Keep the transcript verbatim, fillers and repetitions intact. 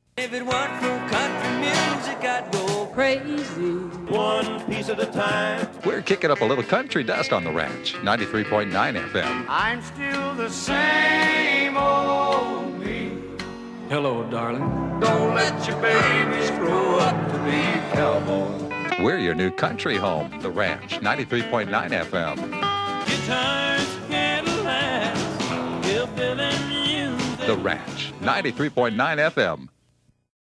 If it weren't for country music, I'd go crazy. One piece at a time. We're kicking up a little country dust on the ranch. ninety-three point nine F M. I'm still the same old me. Hello, darling. Don't let your babies grow up to be cowboys. We're your new country home, the ranch. ninety-three point nine F M. Guitars, Cadillacs, hillbilly music. The ranch. ninety-three point nine F M.